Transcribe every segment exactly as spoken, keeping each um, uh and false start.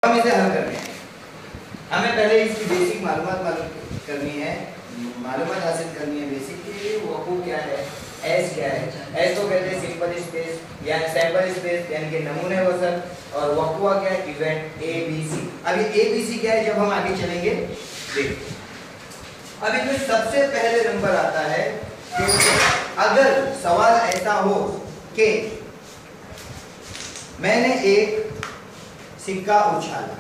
हम इसे हल करने हैं। हमें पहले इसकी बेसिक मालूमात मालूम करनी है, मालूमात हासिल करनी है बेसिक कि वक़ू क्या है, एस क्या है। एस को कहते हैं सिंपल स्पेस या सैंपल स्पेस यानी कि नमूने वसत, और वक़ुआ क्या है, इवेंट ए बी सी। अब ये ए बी सी क्या है जब हम आगे चलेंगे देखिए। अब इसमें सबसे पहले नंबर आता है कि अगर सवाल ऐसा हो कि मैंने एक सिक्का उछाला,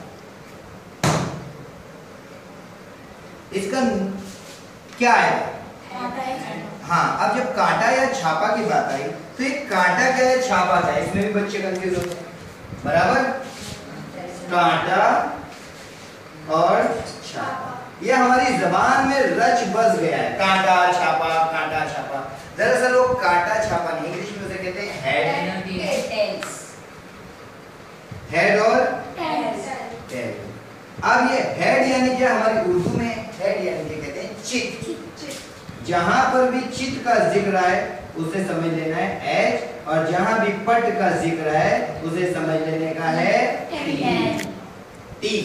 इसका क्या है? हाँ, अब जब कांटा या छापा की बात आई तो ये कांटा क्या है, छापा क्या है, इसमें भी बच्चे कंफ्यूज होते हैं। बराबर, कांटा और छापा ये हमारी जबान में रच बस गया है, कांटा छापा कांटा छापा। दरअसल वो कांटा छापा नहीं, इंग्लिश में उसे कहते हैं हेड हेड और टेल। अब ये हेड यानी क्या, हमारी उर्दू में हेड यानी क्या कहते हैं, चित। जहां पर भी चित का जिक्र है उसे समझ लेना है एच, और जहां भी पट का जिक्र है उसे समझ लेने का है टी। टी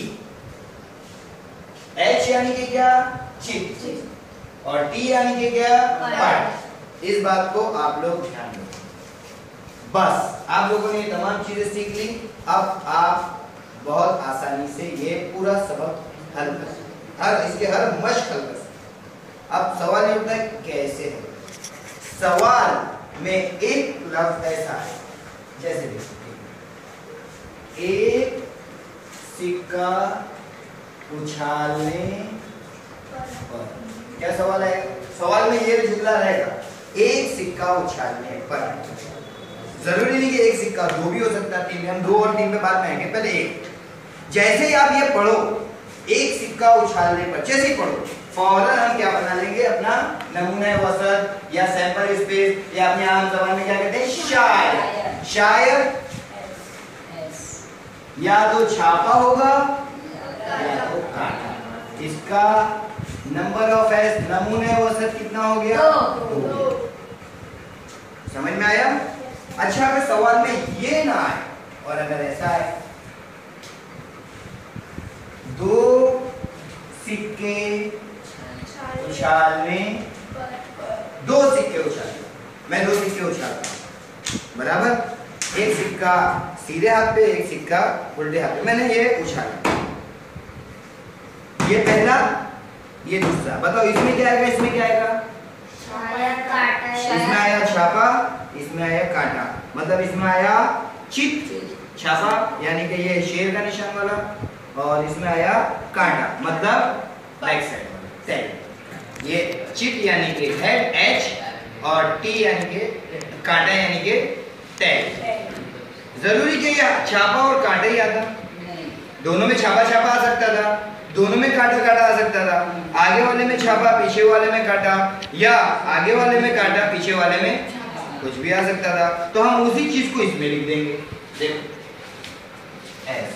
एच यानी कि क्या, चित, और टी यानी कि क्या, पट। इस बात को आप लोग ध्यान रखें। बस आप लोगों ने तमाम चीजें सीख ली, अब आप बहुत आसानी से ये पूरा सबक हल कर सकते, हर इसके हर मश्क हल कर सकते। अब सवाल ये उठता है कैसे है। सवाल में एक लफ्ज ऐसा है जैसे एक सिक्का उछालने पर, क्या सवाल है? सवाल में ये जुमला रहेगा, एक सिक्का उछालने पर। जरूरी नहीं कि एक सिक्का, दो भी हो सकता है, तीन। हम दो और तीन पे बात में आएंगे, पहले एक। जैसे ही आप ये पढ़ो एक सिक्का उछालने पर, जैसे ही पढ़ो फौरन हम क्या बना लेंगे, अपना नमूना वसत या सैंपल स्पेस, या अपने आम जबान में क्या कहते हैं, शायर। शायर या तो छापा होगा या तो काटा। इसका नंबर ऑफ एस, नमूने वसत कितना हो गया, दो। समझ में आया? अच्छा, अगर सवाल में ये ना आए और अगर ऐसा है दो सिक्के उछालने, दो सिक्के उछालने, मैं दो सिक्के उछालता हूं, बराबर। एक सिक्का सीधे हाथ पे, एक सिक्का उल्टे हाथ पे, मैंने ये उछाला, ये पहला ये दूसरा। बताओ इसमें क्या आएगा, इसमें क्या आएगा, इसमें आया छापा, इसमें आया काटा, मतलब इसमें आया चित, छापा यानी कि ये शेर का निशान वाला, और इसमें आया कांटा मतलब बैक साइड वाला साइड। ये चिट यानी कि हेड एच, और टी यानी कि कांटा यानी कि टेल। जरूरी कि ये छापा और कांटा ही आता, दोनों में छापा छापा आ सकता था, दोनों में कांटा काटा आ सकता था। आगे वाले में छापा, पीछे वाले में काटा, या आगे वाले में काटा, पीछे वाले में कुछ भी आ सकता था। तो हम उसी चीज को इसमें लिख देंगे। देखो एस,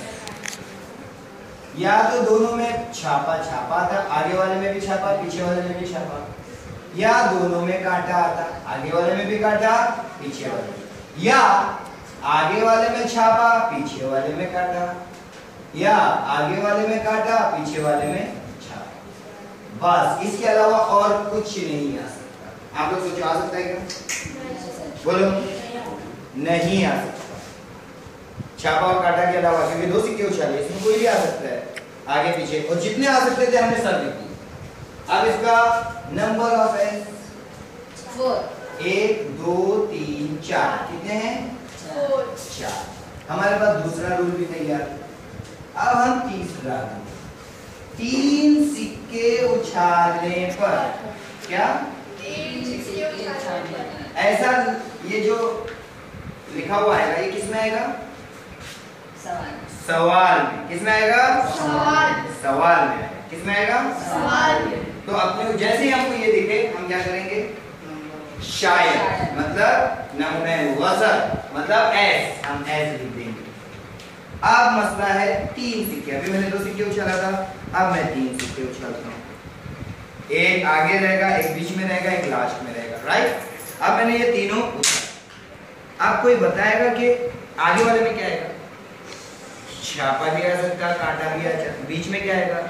या तो दोनों में छापा छापा था, आगे वाले में भी छापा, पीछे वाले में भी छापा, या दोनों में कांटा आता, आगे वाले में भी कांटा, पीछे वाले में, या आगे वाले में छापा, पीछे वाले में कांटा, या आगे वाले में कांटा, पीछे वाले में छापा। बस, इसके अलावा और कुछ नहीं आ सकता। आप लोग सोचो आ सकता है क्या? बोलो, नहीं आ सकता। छापा और कांटा के अलावा, क्योंकि दो सिक्के उछाले, इसमें कोई भी आ सकता है आगे पीछे, और जितने आ सकते थे हमने सब लिख दिए। अब इसका नंबर ऑफ है फोर, एक दो तीन चार, कितने हैं? चार। हमारे पास दूसरा रूल भी तैयार। अब हम तीसरा, तीन सिक्के उछालने पर, क्या तीन सिक्के उछालने पर, ऐसा ये जो लिखा हुआ आएगा, ये किसमें आएगा? सवाल। सवाल में। किसमें आएगा? सवाल। सवाल में आएगा। किसमें आएगा? सवाल में। तो अपने जैसे ही हमको ये दिखे, हम क्या करेंगे? शायर मतलब नमूने वसत मतलब एस, हम एस लिख देंगे। अब मसला है तीन सिक्के। अभी मैंने दो सिक्के उछाला था, अब मैं तीन सिक्के उछालता हूँ। एक आगे रहेगा, एक बीच में रहेगा, एक लास्ट में रहेगा, राइट। अब मैंने ये तीनों उछाला, अब कोई बताएगा कि आगे वाले में क्या आएगा? छापा भी आ सकता, कांटा भी आ सकता, बीच में क्या आएगा?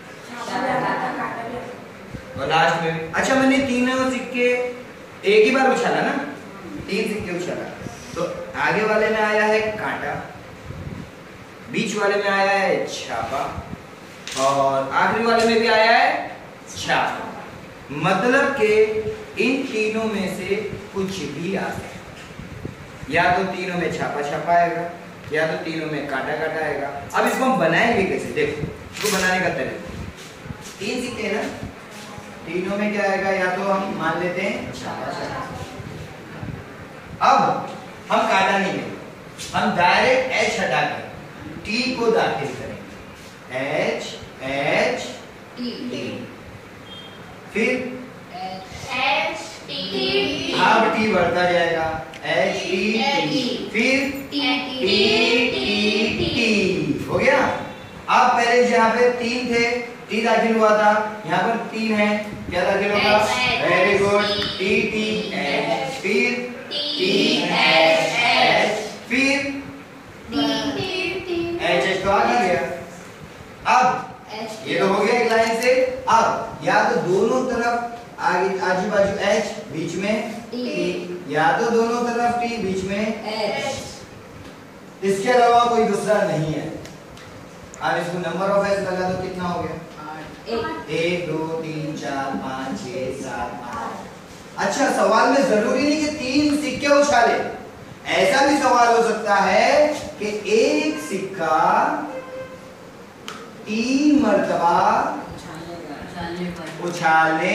और लास्ट में भी। अच्छा मैंने तीनों सिक्के एक ही बार उछाला ना, तीन सिक्के उछाला, तो आगे वाले में आया है कांटा, बीच वाले में आया है छापा और आखिरी वाले में भी आया है छापा। मतलब कि इन तीनों में से कुछ भी आ सकता है, या तो तीनों में छापा छापा आएगा या तो तीनों में कांटा काटा आएगा। अब इसको हम बनाएंगे कैसे, देखो इसको बनाने का तरीका, तीन सिक्के ना, तीनों में क्या आएगा, या तो हम मान लेते हैं छापा छापा। अब हम काटा नहीं लेंगे, हम डायरेक्ट एच हटा कर टी को दाखिल करेंगे, एच एच टी, फिर एच टी, अब टी बढ़ता जाएगा, एच टी टी, फिर टी टी टी, हो गया। अब पहले यहाँ पे तीन थे, टी दाखिल हुआ था, यहाँ पर तीन है, क्या दाखिल होगा? Very good, T T H, फिर टी एच एच, फिर एच एच तो आ गया। अब ये तो हो गया एक लाइन से। अब या तो दोनों तरफ आगे आजू बाजू एच, बीच में टी, या तो दोनों तरफ टी, बीच में एच, इसके अलावा कोई दूसरा नहीं है। अब इसको नंबर ऑफ एच लगा दो, कितना हो गया? एक दो तीन चार पाँच छह सात आठ। अच्छा सवाल में जरूरी नहीं कि तीन सिक्के उछाले, ऐसा भी सवाल हो सकता है कि एक सिक्का तीन मर्तबा उछालने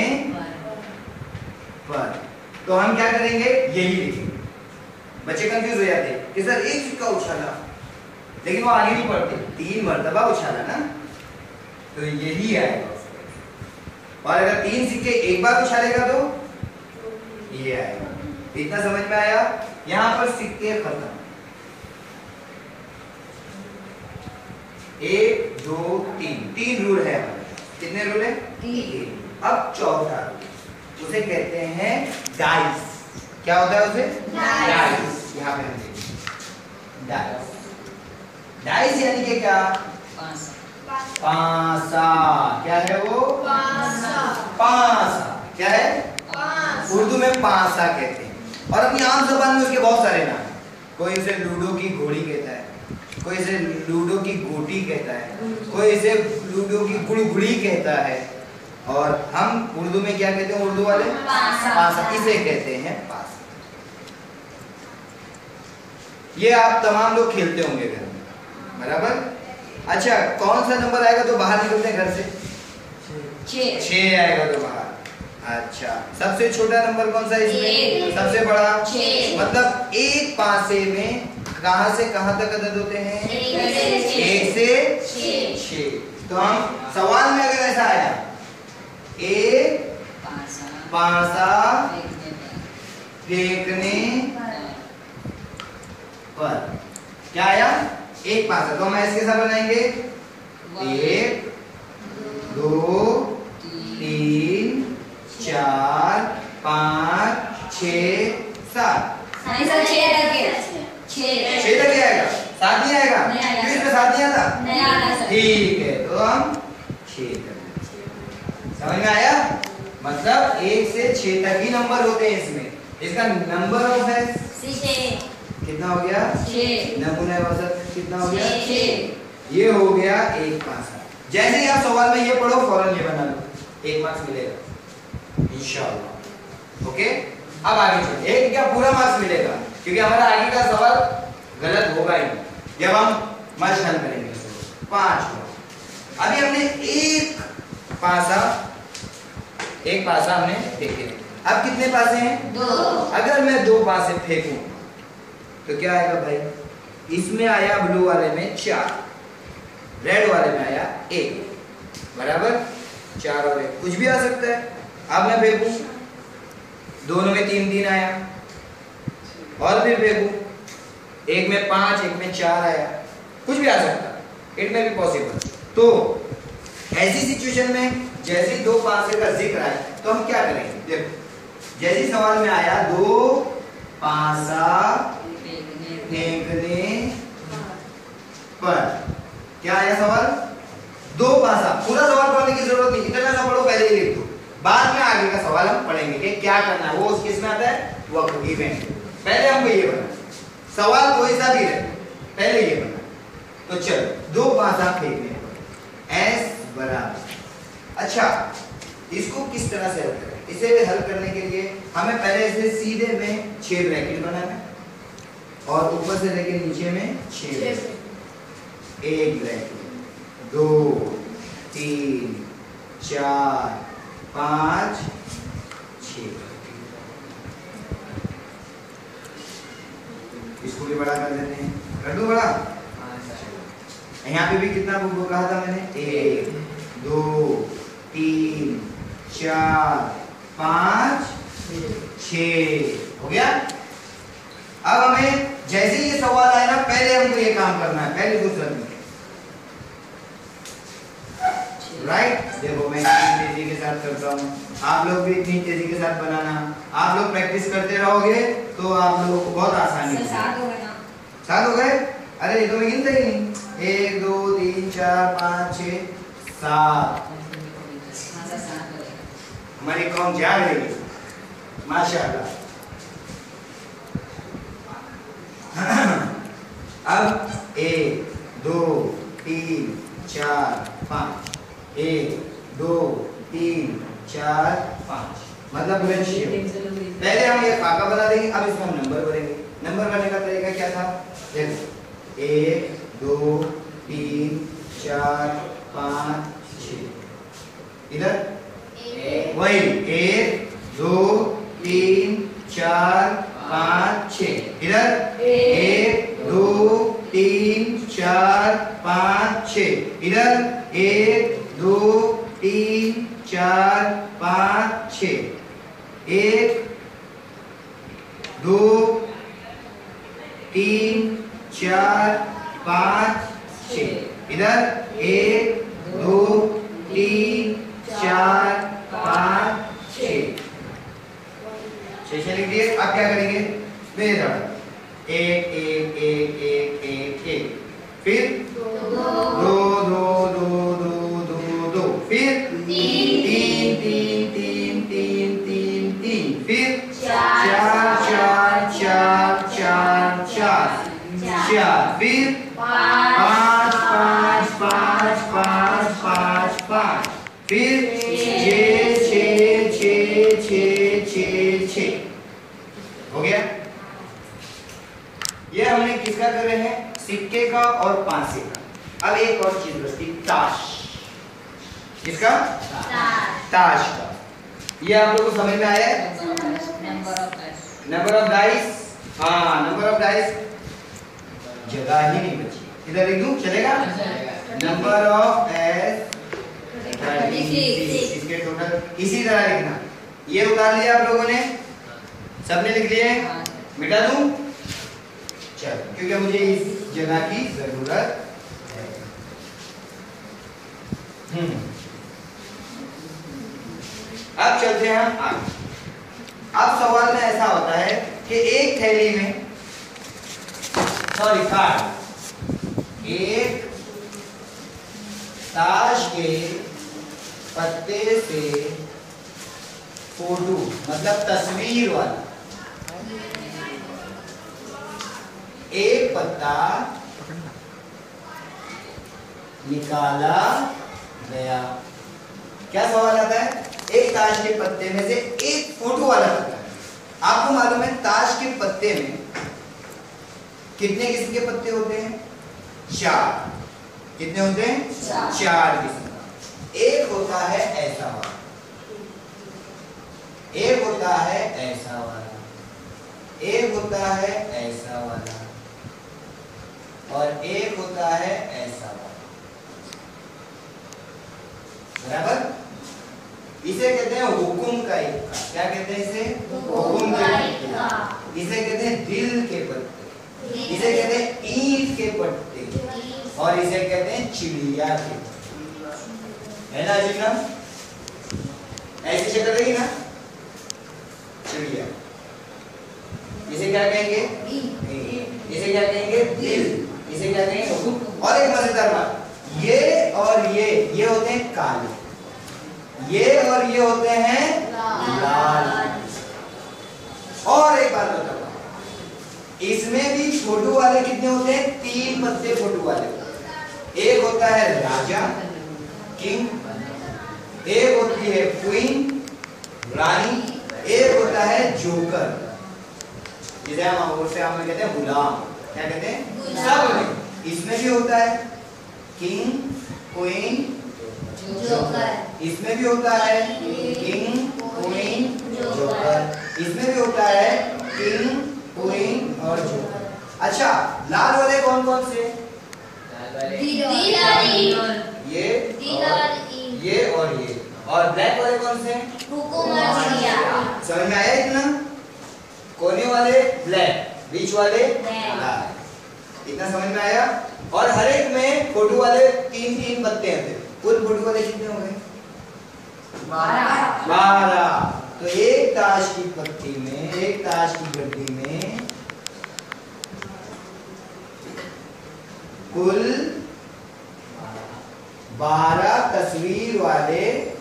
पर, तो हम क्या करेंगे, यही लिखेंगे। बच्चे कंफ्यूज हो जाते कि सर एक सिक्का उछाला, लेकिन वो आगे नहीं पढ़ते, तीन मर्तबा उछाला ना, तो यही आएगा। और अगर तीन सिक्के एक बार उछालेगा तो ये आएगा। इतना समझ में आया? यहां पर सिक्के खत्म, एक दो तीन, तीन रूल है। कितने रूल है? तीन। अब चौथा उसे कहते हैं डाइस। क्या होता है उसे? डाइस। यहाँ पे हम देखें डाइस। डाइस यानी कि क्या? पांसा। क्या है वो? पांसा। पांसा क्या है? उर्दू में पांसा कहते हैं, और अपनी आम जबान में उसके बहुत सारे नाम। कोई इसे लूडो की घोड़ी कहता है, कोई इसे लूडो की गोटी कहता है, कोई इसे लूडो की गुड़गुड़ी कहता है, और हम उर्दू में क्या कहते हैं? उर्दू वाले पांसा, इसे कहते हैं पांसा। ये आप तमाम लोग खेलते होंगे घर में, बराबर। अच्छा कौन सा नंबर आएगा तो बाहर निकलते हैं घर से? छह। छह आएगा तो बाहर। अच्छा सबसे छोटा नंबर कौन सा है इसमें? सबसे बड़ा छह। मतलब एक पासे में कहां से कहां तक अदद होते हैं? एक से छह। तो हम सवाल में अगर ऐसा आया, एक पासा फेंकने पर, क्या आया? एक पासा। तो हम इसके साथ बनाएंगे एक दो तीन चार पाँच छः सात। नहीं सर छह तक है। छः छः तक आएगा, सात नहीं आएगा? क्यों इसमें सात नहीं आता? नहीं आता सर। ठीक है तो हम छः तक। समझ में आया? मतलब एक से छः तक ही नंबर होते हैं इसमें। इसका नंबर ऑफ है कितना हो गया? छः। नमूना औसत कितना हो गया? छः। ये हो गया एक पासा। जैसे ही आप सवाल में ये पढ़ो फौरन ये बना लो, एक मार्क्स मिलेगा इंशाअल्लाह। ओके अब आगे चलिए। एक क्या पूरा मार्क्स मिलेगा, क्योंकि हमारा आगे का सवाल गलत होगा ही जब हम मर्ज हल करेंगे। पांच। अभी हमने एक पासा एक पासा हमने देखे, अब कितने पासे हैं? दो। अगर मैं दो पासे फेंकूं तो क्या आएगा भाई? इसमें आया ब्लू वाले में चार, रेड वाले में आया एक, बराबर। चार और एक कुछ भी आ सकता है। अब मैं फेंकूं, दोनों में तीन तीन आया, और फिर फेंकूं, एक में पांच एक में चार आया, कुछ भी आ सकता है, इट में भी पॉसिबल। तो ऐसी सिचुएशन में जैसे दो पासे का जिक्र आए तो हम क्या करेंगे? देखो जैसे सवाल में आया दो पासा फेंकने पर, क्या आया सवाल? दो पासा। पूरा सवाल पढ़ने की जरूरत नहीं, इतना सा पढ़ो पहले ही लिख दो, बाद में आगे का सवाल हम पढ़ेंगे कि क्या करना है। वो उस किस में आता है? वक्र इवेंट। पहले हमको ये बना, सवाल कोई सा भी रहे, पहले ये बना। तो चलो दो पासा फेंकने एस बराबर। अच्छा, इसको किस तरह से हल करें? इसे हल करने के लिए हमें पहले इसे सीधे में छह ब्रैकेट बनाना है और ऊपर से लेके नीचे में छह ब्रैकेट। एक ब्रैकेट, दो, तीन, चार, पाँच, छह। इसको भी बड़ा कर देते हैं, कर दो बड़ा। यहाँ पे भी कितना बुक कहा था मैंने? एक, दो, तीन, चार, पाँच, छः। हो गया? अब हमें जैसे ये सवाल आए ना, पहले हमको ये काम करना है, पहले दूसरा में। राइट? देखो मैं इतनी तेजी के साथ करता हूँ, आप लोग भी इतनी तेजी के साथ बनाना। आप लोग प्रैक्टिस करते रहोगे तो आप लोगों को बहुत आसानी होगी। सात हो गए ना? सात हो गए? अरे ये तो मैं गिनता ही नहीं। एक, दो, तीन, चार, पाँच, छः, सात। हमारी कौम जाग रही है, माशाअल्लाह। अब एक, दो, तीन, चार, पाँच। एक, दो, तीन, चार, पाँच, मतलब पहले हम ये खाका बना देंगे। अब इसमें हम नंबर भरेंगे। नंबर भरने का तरीका क्या था? देखो, एक, दो, तीन, चार, पाँच, छः। इधर वही एक, दो, तीन, चार, पाँच, छः। इधर एक, दो, तीन, चार, पाँच, छः। इधर एक, दो, तीन, चार, पाँच, छः। एक, दो, तीन, चार, पाँच, छः। इधर एक, दो, तीन, चार, पाँच, छः। छः छः लिख दिए। अब क्या करेंगे? मेरे एक, एक, एक, एक, एक, एक। फिर दो, दो, दो, दो, दो, दो। फिर तीन, तीन, तीन, तीन, तीन, तीन। फिर चार, चार, चार, चार, चार, चार। फिर पाँच, पाँच, पाँच, पाँच, पाँच, पाँच। फिर छः, छः, छः, छः, छः, छः। हो गया? ये हमने किसका कर रहे हैं? सिक्के का और पांसे का। अब एक और चीज बचती, ताश। किसका? ताश का। ये आप लोगों को समझ में आया? Number of dice. Number of dice. हाँ, नंबर ऑफ डाइस। जगह ही नहीं बची। इधर लिख दूं, चलेगा? नंबर ऑफ एस इसके टोटल इसी तरह लिखना। ये उतार लिया आप लोगों ने? सबने लिख लिए? मिटा दूं? चलो, क्योंकि मुझे इस जगह की जरूरत है। हम्म अब चलते हैं आगे। अब सवाल में ऐसा होता है कि एक थैली में, सॉरी कार्ड, एक ताश के पत्ते से फोटो, मतलब तस्वीर वाला एक पत्ता निकाला गया। क्या सवाल आता है? एक ताश के पत्ते में से एक फोटो वाला पत्ता। आपको मालूम है ताश के पत्ते में कितने किस्म के पत्ते होते हैं? चार। कितने होते हैं? चार, चार किस्म। एक होता है ऐसा वाला, एक होता है ऐसा वाला, एक होता है ऐसा वाला, और एक होता है ऐसा वाला। बराबर? इसे कहते हैं हुकुम का इक्का। क्या कहते हैं इसे? हुकुम का इक्का। इसे कहते हैं दिल के पत्ते, इसे कहते हैं ईंट के पत्ते, और इसे कहते हैं चिड़िया के पत्ते। है ना अजीब नाम? ऐसी शक्ल रहेगी ना चिड़िया। इसे क्या कहेंगे? इसे क्या कहेंगे? दिल। इसे क्या कहेंगे? हुकुम। और एक मजेदार बात, और ये ये होते हैं काले, ये और ये होते हैं लाल। और एक बात बताओ, इसमें भी छोटू वाले कितने होते हैं? तीन पत्ते छोटू वाले। एक होता है राजा, किंग, एक होती है क्वीन, रानी, एक होता है जोकर, जिसे हम और से हम कहते हैं गुलाम। क्या कहते हैं? सब में इसमें भी होता है किंग, क्वीन, जोकर। इसमें भी होता है किंग, क्वीन, जोकर। इसमें भी होता है किंग, क्वीन और जोकर। अच्छा, लाल वाले कौन कौन से? ये ये और ये। और ब्लैक वाले कौन से? समझ में आया इतना? कोने वाले ब्लैक, बीच वाले लाल। इतना समझ में आया? और हर एक में फोटो वाले तीन तीन पत्ते हैं। कुल फोटो वाले कितने हो गए? बारह। बारह। तो एक ताश की पत्ती में, एक ताश की गड्डी में कुल बारह तस्वीर वाले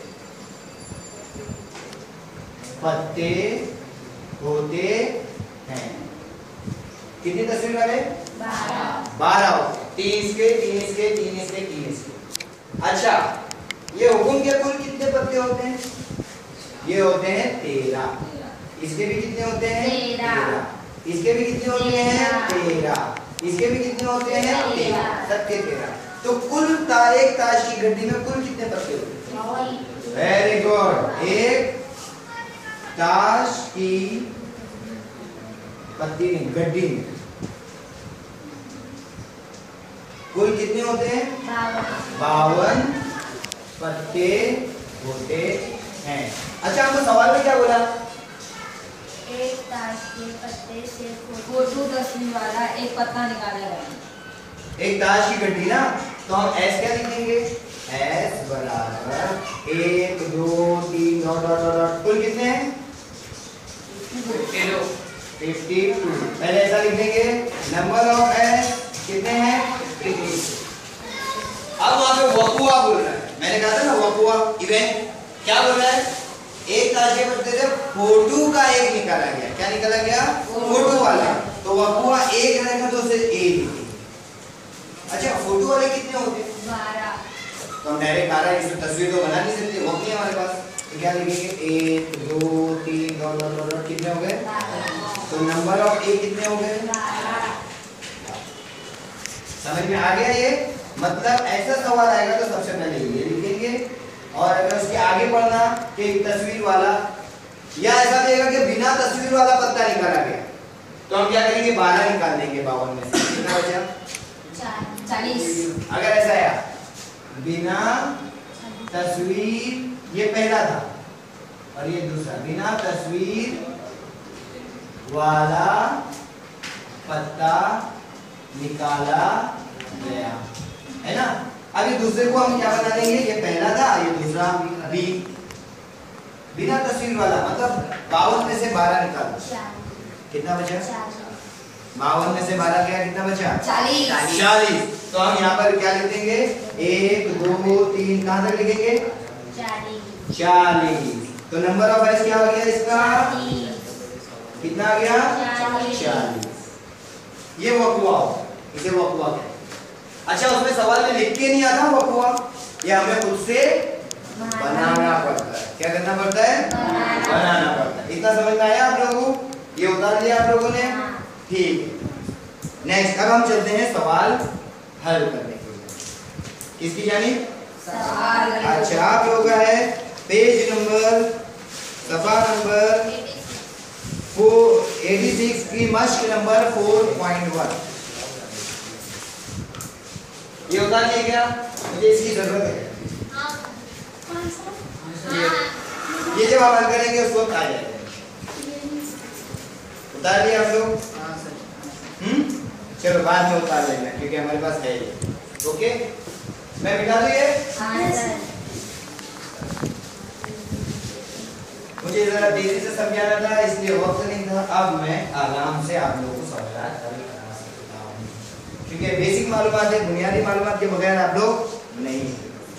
पत्ते होते हैं। कितनी तस्वीर वाले? बारह। तीन इसके, तीन इसके, तीन इसके, तीन इसके। अच्छा, ये हुकुम के कुल कितने पत्ते होते हैं? ये होते हैं तेरह। इसके भी कितने होते हैं? तेरह। इसके भी कितने होते हैं? तेरह। इसके भी कितने होते हैं? तेरह। सबके तेरह। तो कुल ता, एक ताश की गड्डी में कुल कितने पत्ते होते हैं? Very good. एक ताश की पत्ती में, गड्डी में कुल कितने होते हैं? बावन पत्ते होते हैं। अच्छा, हमको सवाल में क्या बोला? एक ताश के पत्ते से फोटो तस्वीर वाला एक पत्ता निकाला गया। एक ताश की गड्डी ना, तो हम एस क्या लिखेंगे? एस बराबर एक दो तीन डॉट डॉट डॉट। कुल कितने हैं? Fifty two. पहले ऐसा लिख देंगे, नंबर ऑफ एस कितने हैं? फिफ्टी। अब वहां पे वकुआ बोल रहा है। मैंने कहा था ना वकुआ इवेंट। क्या बोल रहा है? एक ताश के पत्ते से फोटो का एक निकाला गया। क्या निकाला गया? फोटो वाला। तो वकुआ एक रहेगा तो उसे ए लिखेंगे। अच्छा, फोटो वाले कितने होते हैं? बारह। तो हम डायरेक्ट बारह, इसमें तस्वीर तो बना नहीं सकते, वक्त नहीं हमारे पास। तो क्या लिखेंगे? एक दो तीन डॉट डॉट डॉट। कितने हो गए? तो नंबर ऑफ ए कितने हो गए? समझ में आ गया ये? मतलब ऐसा सवाल आएगा तो सबसे पहले ये लिखेंगे, और अगर उसके आगे पढ़ना कि तस्वीर वाला, या ऐसा देगा कि बिना तस्वीर वाला पत्ता निकाला गया, तो हम क्या करेंगे? बारह निकाल देंगे बावन में से। कितना बचा? चालीस। अगर ऐसा आया बिना तस्वीर, ये पहला था और ये दूसरा, बिना तस्वीर वाला पत्ता निकाला गया, है ना? अब ये दूसरे को हम क्या बना देंगे? ये पहला था, ये दूसरा बी। बिना तस्वीर वाला मतलब बावन में से बारह निकाल। कितना बचा? बावन में से बारह गया, कितना बचा? चालीस। चालीस। तो हम यहाँ पर क्या लिख देंगे? एक दो तीन, कहाँ तक लिखेंगे? चालीस। तो नंबर ऑफ एस क्या हो गया इसका? कितना आ गया? चालीस। ये वकुआ, इसे वकुआ कहते हैं। अच्छा, उसमें सवाल में लिख के नहीं आता वकुआ, ये हमें खुद से बनाना पड़ता है। क्या करना पड़ता है? बनाना पड़ता है। इतना समझ में आया आप लोगों को? ये उतार लिया आप लोगों ने? ठीक है। नेक्स्ट, अब हम चलते हैं सवाल हल करने के लिए। किसकी जानी? सवाल। अच्छा, आप लोगों का है पेज नंबर, सफा नंबर छियासी की मश्क नंबर चार पॉइंट वन। ये उतार लिया क्या? मुझे इसकी जरूरत है। ये, ये जब आप हल करेंगे उस वक्त आ जाएगा। उतार लिया आप लोग? हम्म चलो बाद में उतार लेना, क्योंकि हमारे पास है ये। ओके, मैं बिठा दूं ये? मुझे जरा तेजी से समझाना था, इसलिए वक्त नहीं था। अब मैं आराम से आप लोगों को समझा करा सकता हूँ, क्योंकि बेसिक मालूमात है, बुनियादी मालूमात के बगैर आप लोग नहीं।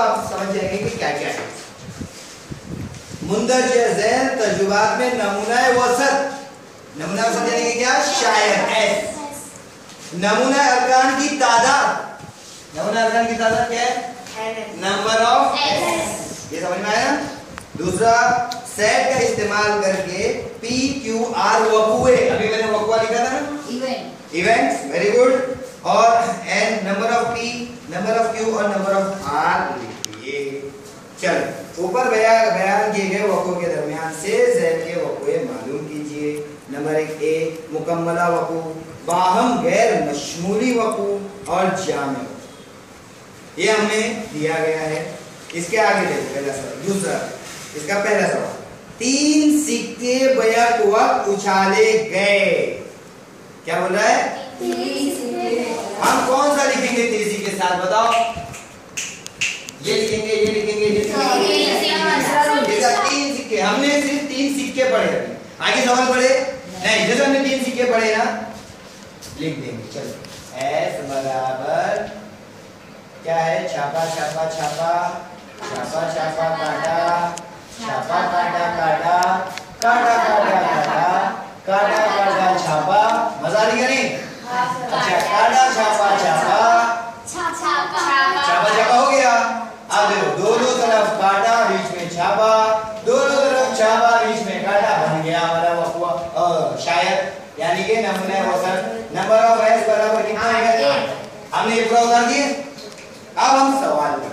आप समझ जाएंगे कि क्या क्या है। मुंदरजा ज़ैन तजुबात में नमूना वसत, नमूना वसत यानी कि क्या, शायद एस। नमूना अरकान की तादाद, नमूना अरकान की तादाद क्या है, नंबर ऑफ एस। ये समझ में आया। दूसरा, सेट का इस्तेमाल करके पी क्यू आर वकुए, अभी मैंने वकुआ लिखा था ना, इवेंट, इवेंट्स, वेरी गुड। और N number of P, number of Q और नंबर ऑफ आर लिखिए। चलो, ऊपर बयान बयान किए गए वक़्फ़ों के दरमियान से ज़ैन के वक़्फ़े मालूम कीजिए। नंबर एक, ए मुकम्मला वक़्फ़, बाहम गैर मशमूली वक़्फ़ और जामे, ये हमें दिया गया है। इसके आगे देखो पहला सवाल। दूसरा, इसका पहला सवाल, तीन सिक्के बैक वक्त उछाले गए, क्या बोल रहा है, हम कौन सा लिखेंगे तीसी के साथ, बताओ। ये लिखेंगे, ये लिखेंगे, ये लिखेंगे, तीन सिक्के। हमने सिर्फ तीन सिक्के पढ़े, आगे सवाल पढ़े नहीं, जैसे हमने तीन सिक्के पढ़े ना, लिख देंगे। चलो, एस बराबर क्या है, छापा छापा छापा, छापा छापा काटा, छापा काटा काटा, काटा काटा काटा, काटा काटा छापा। मजा आ रही है नहीं? अच्छा, काटा छापा छापा, छापा छापा हो गया। अब देखो, दोनों तरफ काटा, बीच में छापा, दोनों तरफ छापा, बीच में काटा, बन गया हमारा वक़्फ़ा शायद, यानी कि नमूना वसत। नंबर ऑफ एस बराबर कितना है, हमने ये पूरा उतार दिए। अब हम सवाल करें,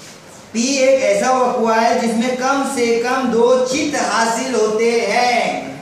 पी एक ऐसा वक़्फ़ा है जिसमें कम से कम दो चित्त हासिल होते हैं।